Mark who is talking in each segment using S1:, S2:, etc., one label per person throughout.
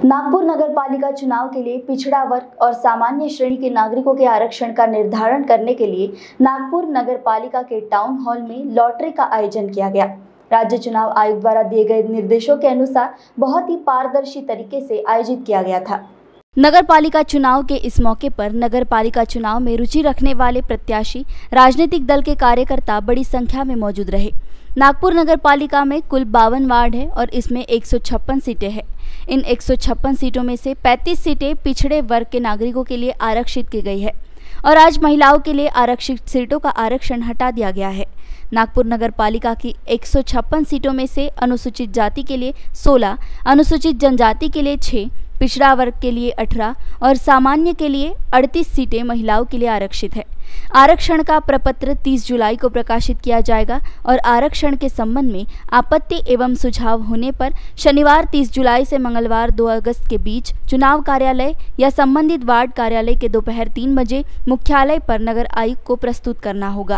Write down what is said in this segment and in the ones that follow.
S1: नागपुर नगर पालिका चुनाव के लिए पिछड़ा वर्ग और सामान्य श्रेणी के नागरिकों के आरक्षण का निर्धारण करने के लिए नागपुर नगर पालिका के टाउन हॉल में लॉटरी का आयोजन किया गया। राज्य चुनाव आयोग द्वारा दिए गए निर्देशों के अनुसार बहुत ही पारदर्शी तरीके से आयोजित किया गया था। नगर पालिका चुनाव के इस मौके पर नगर पालिका चुनाव में रुचि रखने वाले प्रत्याशी, राजनीतिक दल के कार्यकर्ता बड़ी संख्या में मौजूद रहे। नागपुर नगर पालिका में कुल 52 वार्ड है और इसमें 156 सीटें हैं। इन 156 सीटों में से 35 सीटें पिछड़े वर्ग के नागरिकों के लिए आरक्षित की गई है और आज महिलाओं के लिए आरक्षित सीटों का आरक्षण हटा दिया गया है। नागपुर नगर पालिका की 156 सीटों में से अनुसूचित जाति के लिए 16, अनुसूचित जनजाति के लिए 6, पिछड़ा वर्ग के लिए 18 और सामान्य के लिए 38 सीटें महिलाओं के लिए आरक्षित है। आरक्षण का प्रपत्र 30 जुलाई को प्रकाशित किया जाएगा और आरक्षण के संबंध में आपत्ति एवं सुझाव होने पर शनिवार 30 जुलाई से मंगलवार 2 अगस्त के बीच चुनाव कार्यालय या संबंधित वार्ड कार्यालय के दोपहर 3 बजे मुख्यालय पर नगर आयुक्त को प्रस्तुत करना होगा।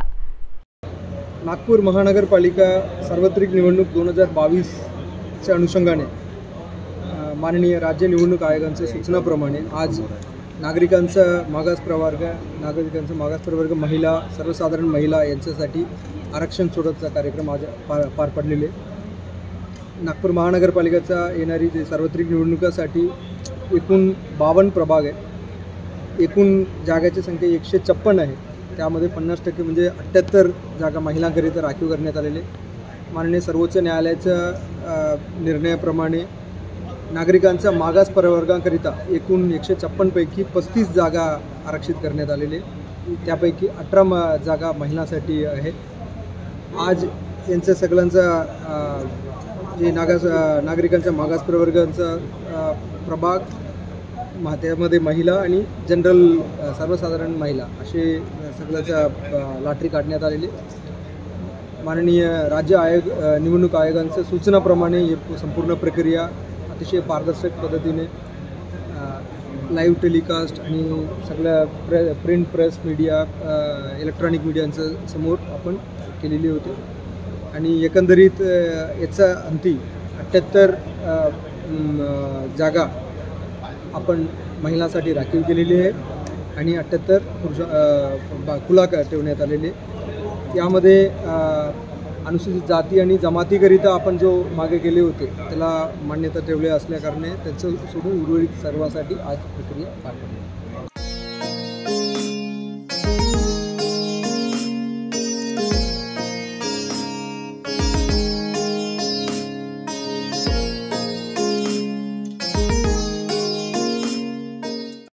S2: नागपूर महानगरपालिका सार्वत्रिक निवडणूक 2022 चे अनुषंगाने माननीय राज्य निवडणूक आयोगांच्या सूचनाप्रमाणे आज नागरिकांचा मागास प्रवर्ग महिला, सर्वसाधारण महिला यांच्यासाठी आरक्षण सोडतचा कार्यक्रम आज पार पडलेले। नागपूर महानगरपालिकेचा येणारी जे सार्वत्रिक निवडणुकासाठी एकूण 52 प्रभाग आहे। एकूण जागाची संख्या 156 आहे। त्यामध्ये 50% म्हणजे 78 जागा महिलांकरिता राखीव करण्यात आलेले। माननीय सर्वोच्च न्यायालयाच्या निर्णयाप्रमाणे नागरिकांच्या मागास प्रवर्गाकरिता एकूण 156 पैकी 35 जागा आरक्षित करण्यात आलेले। त्यापैकी 18 जागा महिलांसाठी आहेत। आज यांच्या सगळ्यांचा जे नागरिकांच्या मागास प्रवर्गांचा प्रभाग त्यामध्ये महिला आणि जनरल सर्वसाधारण महिला असे सगळ्याचा लॉटरी काढण्यात आलेली। माननीय राज्य निवडणूक आयोगांच्या सूचनाप्रमाणे ही संपूर्ण प्रक्रिया अतिशय पारदर्शक पद्धतीने लाईव्ह टेलिकास्ट आणि सगळ्या प्रिंट प्रेस मीडिया, इलेक्ट्रॉनिक मीडियांच्या समोर आपण केलेली होती आणि एकंदरीत याचा अंती 78 जागा आपण महिलांसाठी राखीव केलेली आहे आणि 78 खुला ठेवण्यात आलेले। यामध्ये अनुसूचित जाती आणि जमातीकरिता आपण जो मागे गेले होते त्याला मान्यता ठेवली असल्याकारणे त्याचं सोडून उर्वरित सर्वांसाठी आज प्रक्रिया पार पडली।